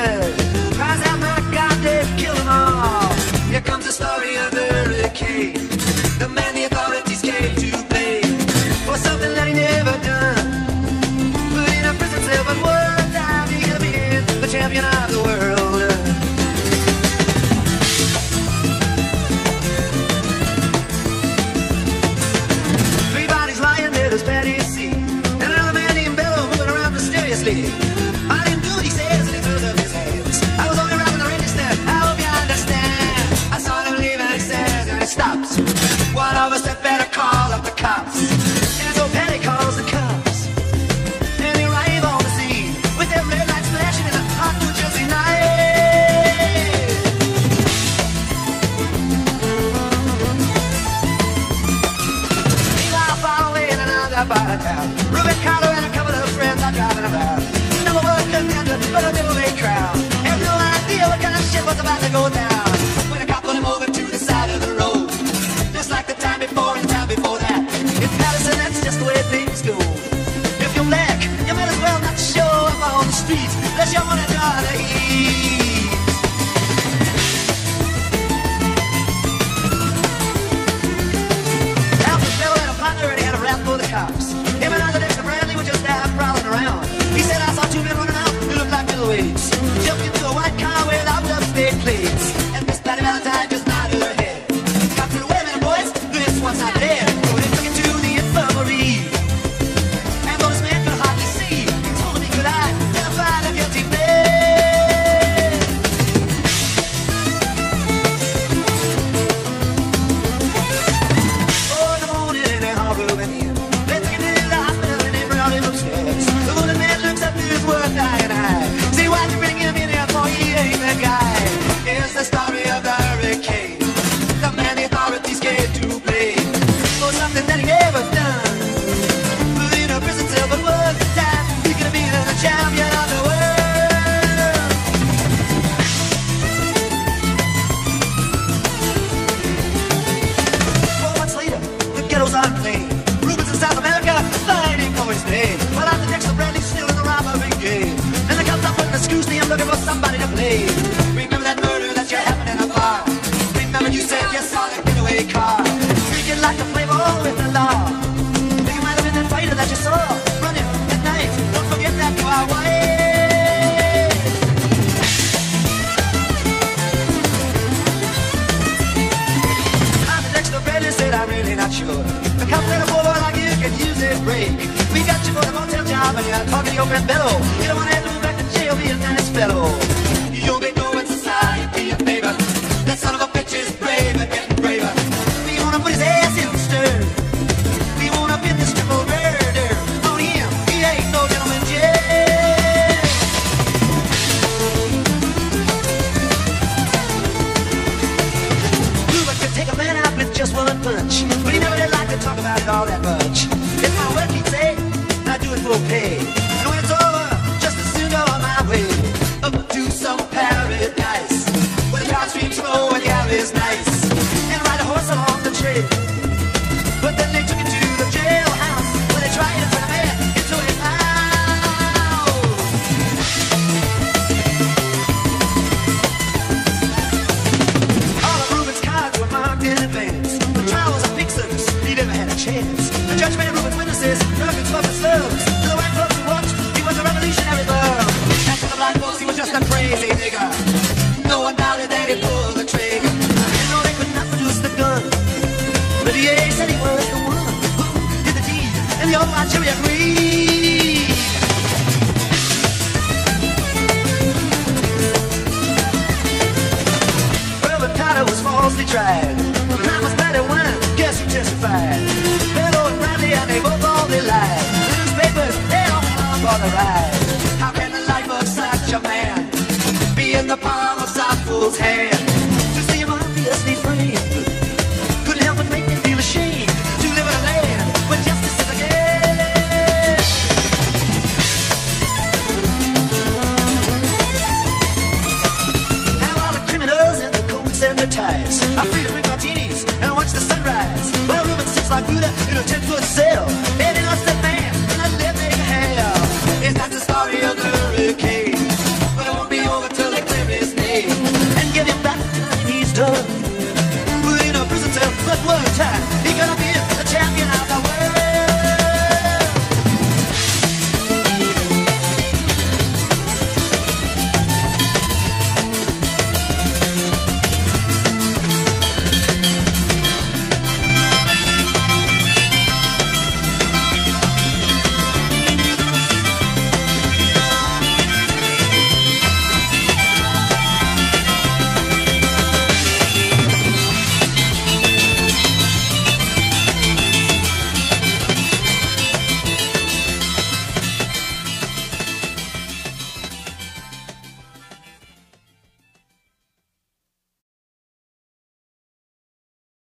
blood. Cries out, my God, they've killed them all. Here comes the story of the hurricane, the man the authorities came to blame for something that he never done. Put in a prison cell, but one time he'll be the champion of the world. Three bodies lying there, as bad as see, and another man named Bello moving around mysteriously. I didn't do what he says, and he throws up his hands. I was only rapping the register, I hope you understand. I saw him leave and he says, and he stops. One of us had better call up the cops. And so Patty calls the cops, and they arrive on the scene with their red lights flashing in a hot New Jersey night. Meanwhile, far away in another part of town, Ruben Carter and a couple of friends are driving around. Number one contender, but a middleweight crowd. Have no idea what kind of shit was about to go down when a cop put him over to the side of the road, just like the time before and time before that. In Patterson, that's just the way things go. If you're black, you might as well not show up on the streets unless you want to draw the heat. Alfred Bello had a partner and he had a rap for the cops. Him and other Dexter Bradley were just out prowling around. He said, I saw two men running out who looked like middleweights, jumped into a white car without upstate plates. And Miss Patty Valentine just nodded her head. Got to the wait a minute, boys, this one's not dead. So they took him to the infirmary, and though this man could hardly see, he told him he could identify the guilty man. Oh, in the morning in their hard room and in, they took him to the hospital and they brought him upstairs. The wounded man looks up to his work dying eye. See, why'd you bring him in here for? He ain't the guy. Here's the story of the hurricane, the man the authorities came to blame for something that he never done. Put in a prison cell, but one time he could have been the champion of the world. 4 months later, the ghettos are clean. Rubens in South America fighting for his name. But after Dexter Bradley's still in the robbery game, and the cops are putting the screws to him looking for somebody to blame. Remember that murder that you happened in a bar? Remember you said you saw the getaway car, speaking like the flavor with the law. You might have been that fighter that you saw running at night. Don't forget that you are white. After Dexter Bradley said, I'm really not sure. The cops said a poor boy like you can use a break. We got you for the motel job and you're talking to your friend Bello. You don't want to have to move back to jail, be a nice fellow. You'll be doing society a favor. That son of a bitch is brave and getting braver. We wanna put his ass in the stir. We wanna pin this triple murder on him. He ain't no gentleman yet. Ruben could take a man out with just one punch, but he never did like to talk about it all that much. It's my work, he'd say, I do it for pay. And when it's over, just as soon go on my way up to some paradise where the crowd streams slow and the alley's nice, and ride a horse along the trail. But then they took him to the jailhouse where they tried to turn a man into a house. All of Ruben's cards were marked in advance. The trial was a big circus, he never had a chance. The judge made Ruben's witnesses drunken puppet slugs. To the white folks who watched, he was a revolutionary bug. And to the black folks, he was just a crazy nigger. No one doubted that he pulled the trigger. And no, they could not produce the gun, but the DA said he was the one who did the deed, and the old white jury agreed. Robert Carter was falsely tried. The crime was bad at one. Guess who testified? Bello and Bradley, and they both all they lied. The newspapers, they all went on for the ride. How can the life of such a man be in the palm of some fool's hand?